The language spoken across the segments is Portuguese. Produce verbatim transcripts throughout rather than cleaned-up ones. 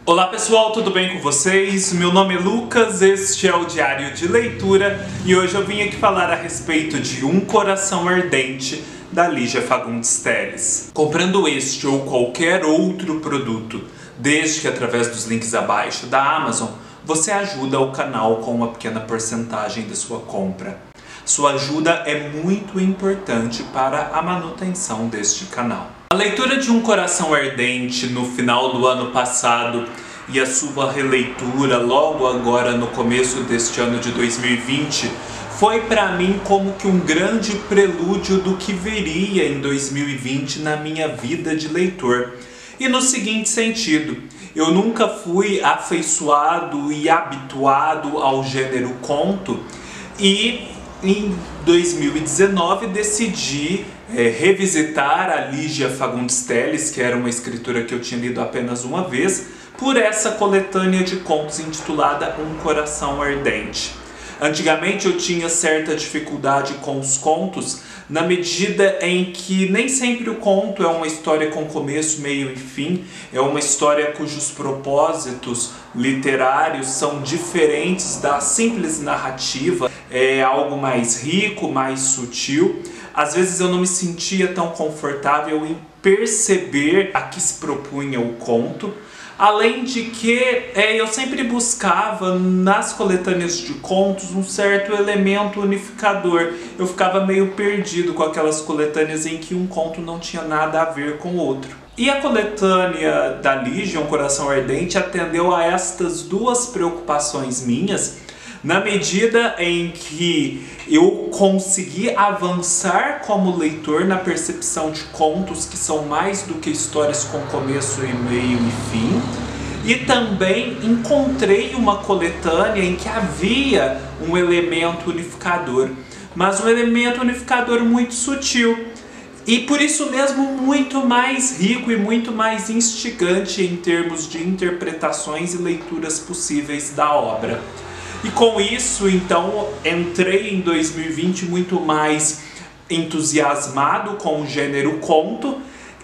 Olá pessoal, tudo bem com vocês? Meu nome é Lucas, este é o Diário de Leitura e hoje eu vim aqui falar a respeito de Um Coração Ardente, da Lígia Fagundes Telles. Comprando este ou qualquer outro produto, desde que através dos links abaixo da Amazon, você ajuda o canal com uma pequena porcentagem da sua compra. Sua ajuda é muito importante para a manutenção deste canal. A leitura de Um Coração Ardente no final do ano passado e a sua releitura logo agora no começo deste ano de dois mil e vinte foi para mim como que um grande prelúdio do que viria em dois mil e vinte na minha vida de leitor. E no seguinte sentido, eu nunca fui afeiçoado e habituado ao gênero conto e em dois mil e dezenove decidi é, revisitar a Lígia Fagundes Telles, que era uma escritora que eu tinha lido apenas uma vez, por essa coletânea de contos intitulada Um Coração Ardente. Antigamente eu tinha certa dificuldade com os contos, na medida em que nem sempre o conto é uma história com começo, meio e fim, é uma história cujos propósitos literários são diferentes da simples narrativa, é algo mais rico, mais sutil. Às vezes eu não me sentia tão confortável em perceber a que se propunha o conto. Além de que é, eu sempre buscava nas coletâneas de contos um certo elemento unificador. Eu ficava meio perdido com aquelas coletâneas em que um conto não tinha nada a ver com o outro. E a coletânea da Lígia, Um Coração Ardente, atendeu a estas duas preocupações minhas, na medida em que eu consegui avançar como leitor na percepção de contos que são mais do que histórias com começo e meio e fim, e também encontrei uma coletânea em que havia um elemento unificador, mas um elemento unificador muito sutil, e por isso mesmo muito mais rico e muito mais instigante em termos de interpretações e leituras possíveis da obra. E com isso, então, entrei em dois mil e vinte muito mais entusiasmado com o gênero conto,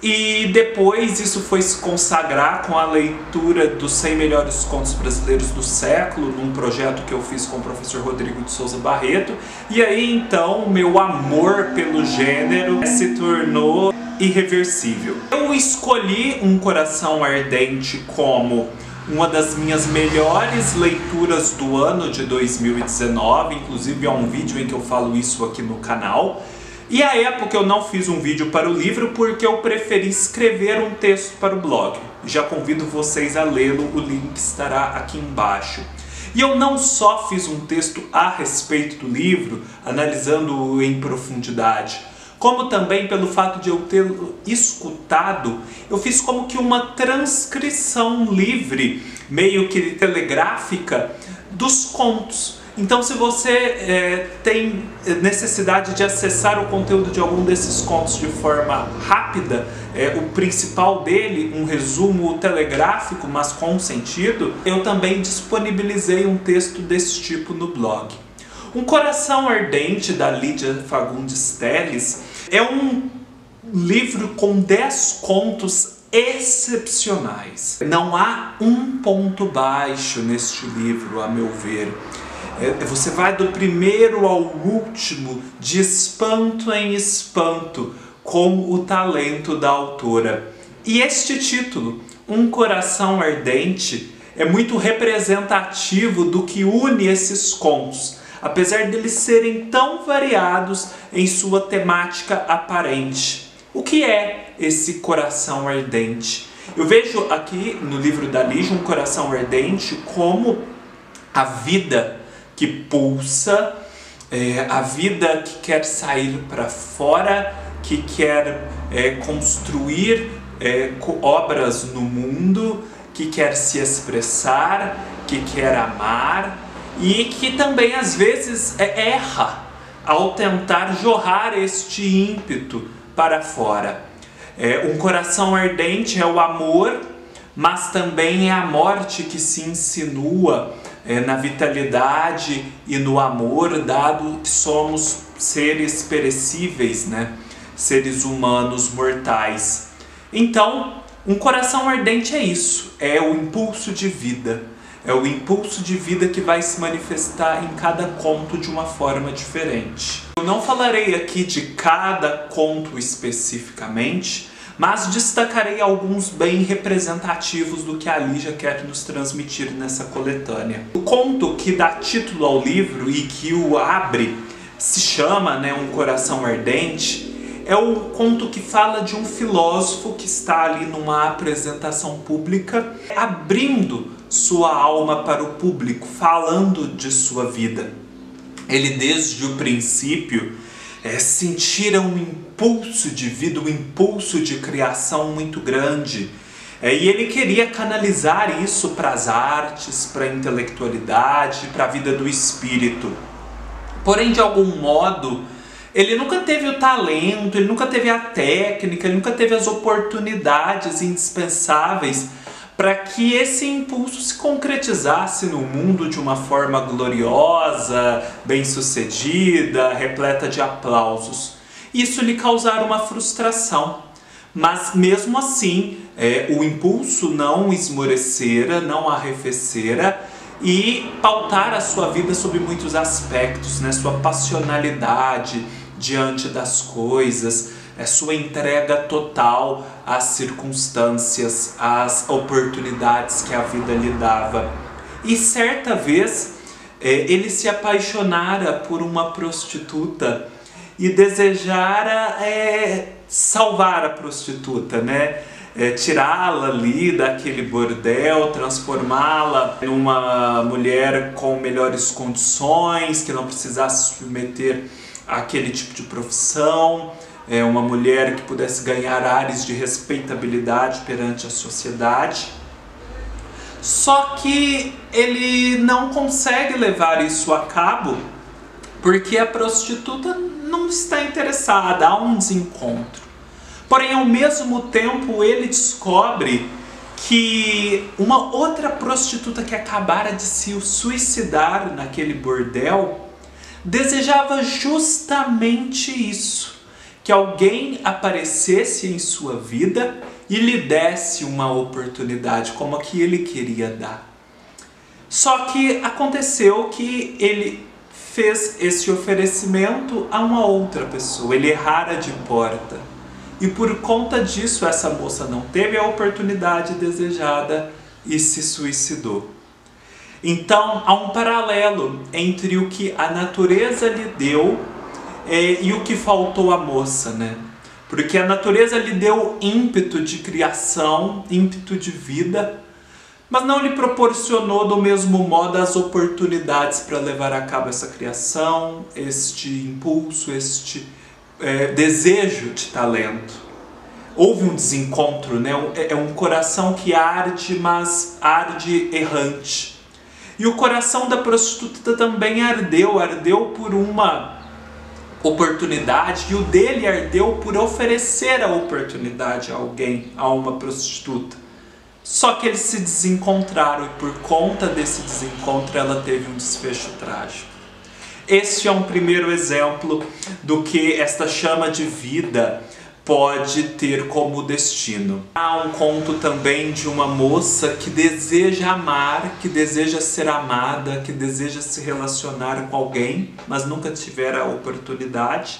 e depois isso foi se consagrar com a leitura dos cem melhores contos brasileiros do século, num projeto que eu fiz com o professor Rodrigo de Souza Barreto, e aí então o meu amor pelo gênero se tornou irreversível. Eu escolhi Um Coração Ardente como uma das minhas melhores leituras do ano de dois mil e dezenove, inclusive há um vídeo em que eu falo isso aqui no canal. E à época eu não fiz um vídeo para o livro porque eu preferi escrever um texto para o blog. Já convido vocês a lê-lo, o link estará aqui embaixo. E eu não só fiz um texto a respeito do livro, analisando-o em profundidade, como também pelo fato de eu tê-lo escutado, eu fiz como que uma transcrição livre, meio que telegráfica, dos contos. Então, se você é, tem necessidade de acessar o conteúdo de algum desses contos de forma rápida, é, o principal dele, um resumo telegráfico, mas com sentido, eu também disponibilizei um texto desse tipo no blog. Um Coração Ardente, da Lígia Fagundes Telles, é um livro com dez contos excepcionais. Não há um ponto baixo neste livro, a meu ver. É, você vai do primeiro ao último, de espanto em espanto, com o talento da autora. E este título, Um Coração Ardente, é muito representativo do que une esses contos, apesar deles serem tão variados em sua temática aparente. O que é esse coração ardente? Eu vejo aqui no livro da Lígia, Um Coração Ardente, como a vida que pulsa, é, a vida que quer sair para fora, que quer é, construir é, obras no mundo, que quer se expressar, que quer amar, e que também às vezes erra ao tentar jorrar este ímpeto para fora. É, um coração ardente é o amor, mas também é a morte que se insinua é, na vitalidade e no amor, dado que somos seres perecíveis, né? Seres humanos mortais. Então, Um coração ardente é isso, é o impulso de vida. É o impulso de vida que vai se manifestar em cada conto de uma forma diferente. Eu não falarei aqui de cada conto especificamente, mas destacarei alguns bem representativos do que a Lígia quer nos transmitir nessa coletânea. O conto que dá título ao livro e que o abre se chama, né, Um Coração Ardente. É o conto que fala de um filósofo que está ali numa apresentação pública, abrindo sua alma para o público, falando de sua vida. Ele, desde o princípio, é, sentira um impulso de vida, um impulso de criação muito grande. É, e ele queria canalizar isso para as artes, para a intelectualidade, para a vida do espírito. Porém, de algum modo, ele nunca teve o talento, ele nunca teve a técnica, ele nunca teve as oportunidades indispensáveis para que esse impulso se concretizasse no mundo de uma forma gloriosa, bem-sucedida, repleta de aplausos. Isso lhe causara uma frustração, mas mesmo assim é, o impulso não esmorecera, não arrefecera e pautara a sua vida sobre muitos aspectos, né? Sua passionalidade diante das coisas, é sua entrega total às circunstâncias, às oportunidades que a vida lhe dava. E certa vez é, ele se apaixonara por uma prostituta e desejara é, salvar a prostituta, né? É, tirá-la ali daquele bordel, transformá-la numa mulher com melhores condições, que não precisasse se submeter àquele tipo de profissão, é, uma mulher que pudesse ganhar ares de respeitabilidade perante a sociedade. Só que ele não consegue levar isso a cabo porque a prostituta não está interessada, há um desencontro. Porém, ao mesmo tempo, ele descobre que uma outra prostituta que acabara de se suicidar naquele bordel desejava justamente isso, que alguém aparecesse em sua vida e lhe desse uma oportunidade como a que ele queria dar. Só que aconteceu que ele fez esse oferecimento a uma outra pessoa, ele errara de porta. E por conta disso, essa moça não teve a oportunidade desejada e se suicidou. Então, há um paralelo entre o que a natureza lhe deu é, e o que faltou à moça, né? Porque a natureza lhe deu ímpeto de criação, ímpeto de vida, mas não lhe proporcionou do mesmo modo as oportunidades para levar a cabo essa criação, este impulso, este É, desejo de talento. Houve um desencontro, né? É um coração que arde, mas arde errante. E o coração da prostituta também ardeu, ardeu por uma oportunidade, e o dele ardeu por oferecer a oportunidade a alguém, a uma prostituta. Só que eles se desencontraram e por conta desse desencontro ela teve um desfecho trágico. Este é um primeiro exemplo do que esta chama de vida pode ter como destino. Há um conto também de uma moça que deseja amar, que deseja ser amada, que deseja se relacionar com alguém, mas nunca tiver a oportunidade.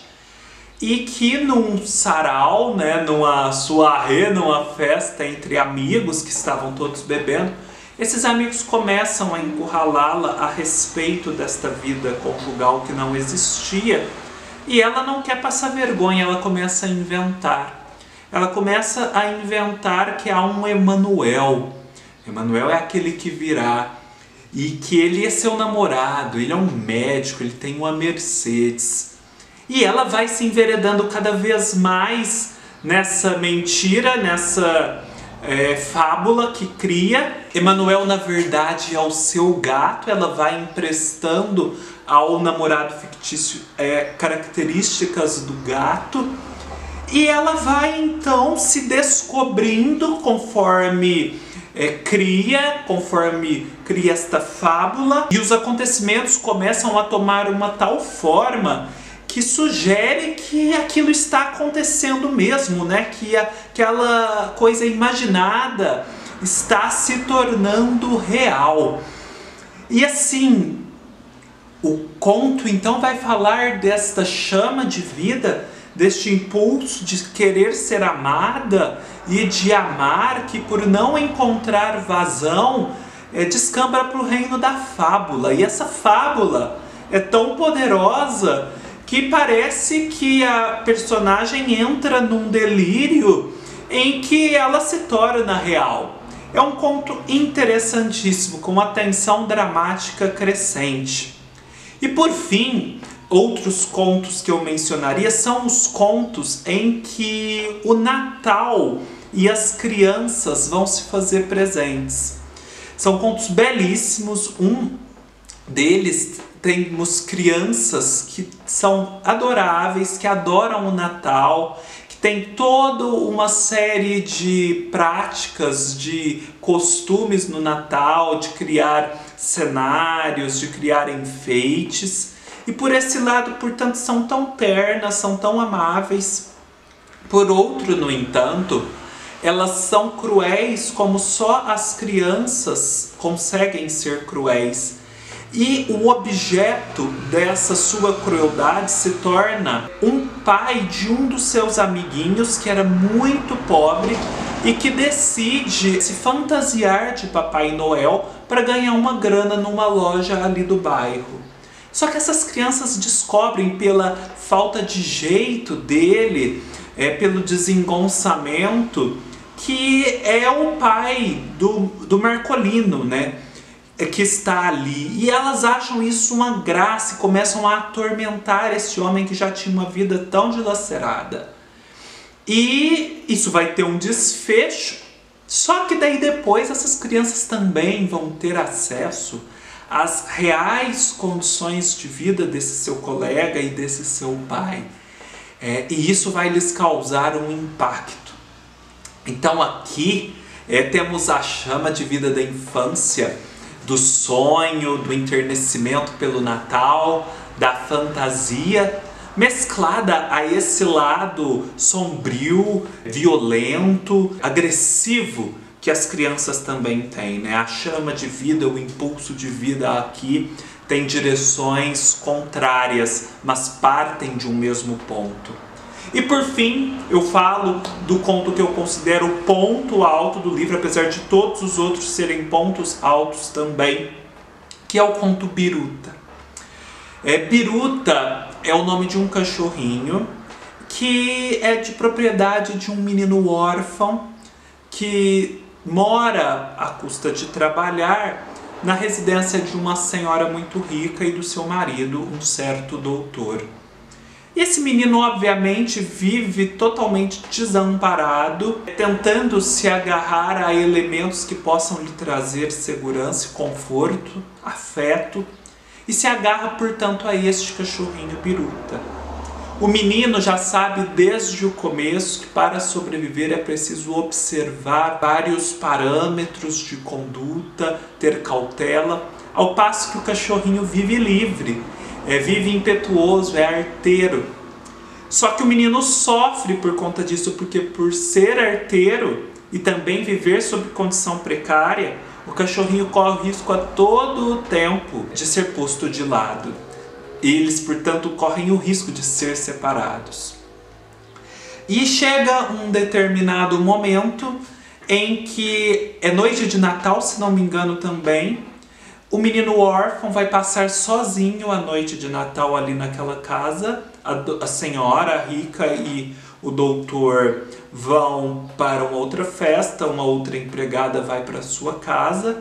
E que num sarau, né, numa soirée, numa festa entre amigos que estavam todos bebendo, esses amigos começam a encurralá-la a respeito desta vida conjugal que não existia, e ela não quer passar vergonha, ela começa a inventar. Ela começa a inventar que há um Emanuel. Emanuel é aquele que virá, e que ele é seu namorado, ele é um médico, ele tem uma Mercedes. E ela vai se enveredando cada vez mais nessa mentira, nessa É, fábula que cria. Emanuel, na verdade, é o seu gato. Ela vai emprestando ao namorado fictício é, características do gato. E ela vai, então, se descobrindo conforme é, cria, conforme cria esta fábula. E os acontecimentos começam a tomar uma tal forma que sugere que aquilo está acontecendo mesmo, né? Que, a, aquela coisa imaginada está se tornando real. E assim, o conto então vai falar desta chama de vida, deste impulso de querer ser amada e de amar, que por não encontrar vazão, é, descamba para o reino da fábula. E essa fábula é tão poderosa que parece que a personagem entra num delírio em que ela se torna real. É um conto interessantíssimo, com uma tensão dramática crescente. E por fim, outros contos que eu mencionaria são os contos em que o Natal e as crianças vão se fazer presentes. São contos belíssimos. Um deles temos crianças que são adoráveis, que adoram o Natal, que tem toda uma série de práticas, de costumes no Natal, de criar cenários, de criar enfeites. E por esse lado, portanto, são tão ternas, são tão amáveis. Por outro, no entanto, elas são cruéis como só as crianças conseguem ser cruéis. E o objeto dessa sua crueldade se torna um pai de um dos seus amiguinhos que era muito pobre e que decide se fantasiar de Papai Noel para ganhar uma grana numa loja ali do bairro. Só que essas crianças descobrem, pela falta de jeito dele, é, pelo desengonçamento, que é o pai do, do Marcolino, né? Que está ali. E elas acham isso uma graça e começam a atormentar esse homem que já tinha uma vida tão dilacerada. E isso vai ter um desfecho, só que daí depois essas crianças também vão ter acesso às reais condições de vida desse seu colega e desse seu pai. É, e isso vai lhes causar um impacto. Então aqui é, temos a chama de vida da infância, do sonho, do enternecimento pelo Natal, da fantasia, mesclada a esse lado sombrio, violento, agressivo que as crianças também têm, né? A chama de vida, o impulso de vida aqui tem direções contrárias, mas partem de um mesmo ponto. E por fim, eu falo do conto que eu considero o ponto alto do livro, apesar de todos os outros serem pontos altos também, que é o conto Biruta. É, Biruta é o nome de um cachorrinho que é de propriedade de um menino órfão que mora à custa de trabalhar na residência de uma senhora muito rica e do seu marido, um certo doutor. E esse menino, obviamente, vive totalmente desamparado, tentando se agarrar a elementos que possam lhe trazer segurança, conforto, afeto, e se agarra, portanto, a este cachorrinho Biruta. O menino já sabe desde o começo que para sobreviver é preciso observar vários parâmetros de conduta, ter cautela, ao passo que o cachorrinho vive livre. É, vive impetuoso, é arteiro. Só que o menino sofre por conta disso, porque por ser arteiro e também viver sob condição precária, o cachorrinho corre o risco a todo o tempo de ser posto de lado. Eles, portanto, correm o risco de ser separados. E chega um determinado momento em que é noite de Natal, se não me engano também, o menino órfão vai passar sozinho a noite de Natal ali naquela casa. A, a senhora rica e o doutor vão para uma outra festa, uma outra empregada vai para sua casa.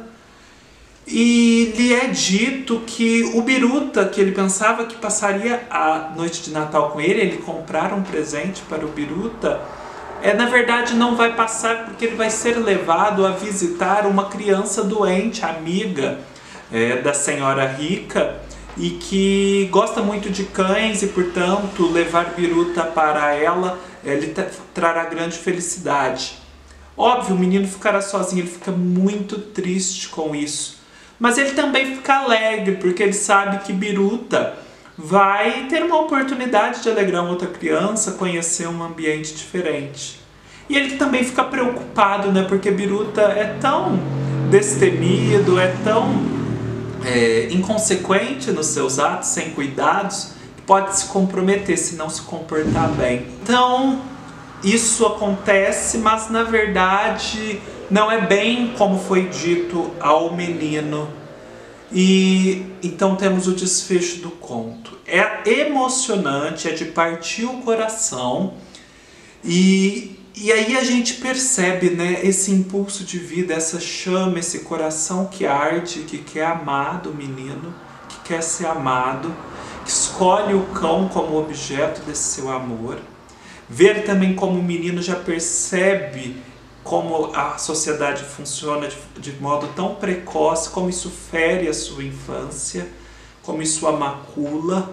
E lhe é dito que o Biruta, que ele pensava que passaria a noite de Natal com ele, ele comprar um presente para o Biruta, é, na verdade não vai passar porque ele vai ser levado a visitar uma criança doente, amiga, É, da senhora rica, e que gosta muito de cães e, portanto, levar Biruta para ela é, lhe trará grande felicidade. Óbvio, o menino ficará sozinho, ele fica muito triste com isso. Mas ele também fica alegre, porque ele sabe que Biruta vai ter uma oportunidade de alegrar uma outra criança, conhecer um ambiente diferente. E ele também fica preocupado, né? Porque Biruta é tão destemido, é tão é, inconsequente nos seus atos, sem cuidados, que pode se comprometer se não se comportar bem. Então, isso acontece, mas na verdade não é bem como foi dito ao menino. E então temos o desfecho do conto. É emocionante, é de partir o coração. E, e aí a gente percebe, né, esse impulso de vida, essa chama, esse coração que arde, que quer amar do menino, que quer ser amado, que escolhe o cão como objeto desse seu amor. Ver também como o menino já percebe como a sociedade funciona de, de modo tão precoce, como isso fere a sua infância, como isso a macula.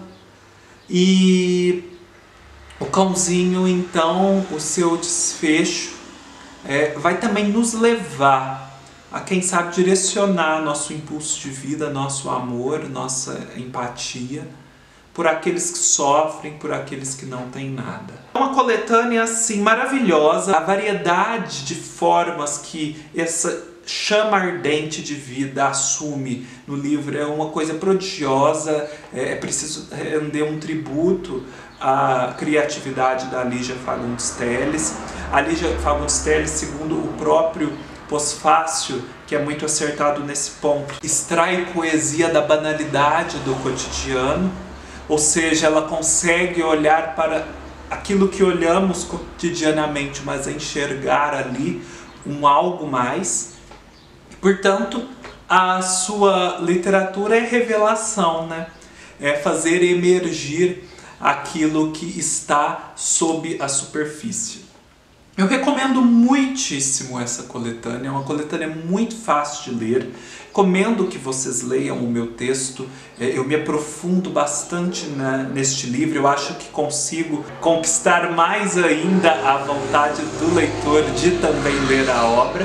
E o cãozinho, então, o seu desfecho é, vai também nos levar a, quem sabe, direcionar nosso impulso de vida, nosso amor, nossa empatia por aqueles que sofrem, por aqueles que não têm nada. É uma coletânea assim maravilhosa, a variedade de formas que essa chama ardente de vida assume no livro é uma coisa prodigiosa. É preciso render um tributo à criatividade da Lígia Fagundes Telles. A Lígia Fagundes Telles, segundo o próprio pós-fácil, que é muito acertado nesse ponto, extrai poesia da banalidade do cotidiano. Ou seja, ela consegue olhar para aquilo que olhamos cotidianamente, mas enxergar ali um algo mais. Portanto, a sua literatura é revelação, né? É fazer emergir aquilo que está sob a superfície. Eu recomendo muitíssimo essa coletânea, é uma coletânea muito fácil de ler. Recomendo que vocês leiam o meu texto, eu me aprofundo bastante na, neste livro, eu acho que consigo conquistar mais ainda a vontade do leitor de também ler a obra.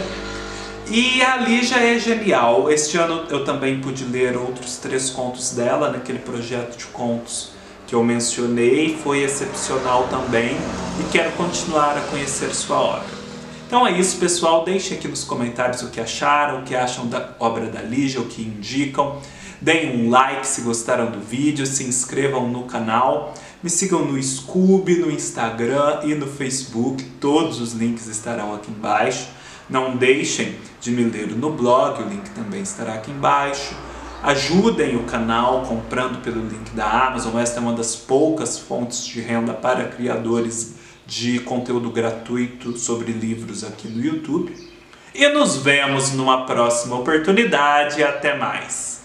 E a Lígia é genial. Este ano eu também pude ler outros três contos dela, naquele projeto de contos que eu mencionei, foi excepcional também e quero continuar a conhecer sua obra. Então é isso, pessoal, deixem aqui nos comentários o que acharam, o que acham da obra da Lígia, o que indicam. Deem um like se gostaram do vídeo, se inscrevam no canal, me sigam no Scoob, no Instagram e no Facebook, todos os links estarão aqui embaixo. Não deixem de me ler no blog, o link também estará aqui embaixo. Ajudem o canal comprando pelo link da Amazon, esta é uma das poucas fontes de renda para criadores de conteúdo gratuito sobre livros aqui no YouTube. E nos vemos numa próxima oportunidade. Até mais!